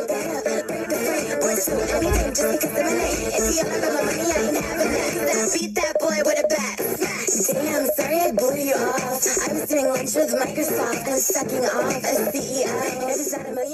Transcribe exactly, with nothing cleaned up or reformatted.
Break the frame, boys do anything just because of my name. If you all about my money, I ain't having that. Then beat that boy with a bat. Damn, sorry I blew you off. I was doing lunch with Microsoft and sucking off as C E O. Is that a million?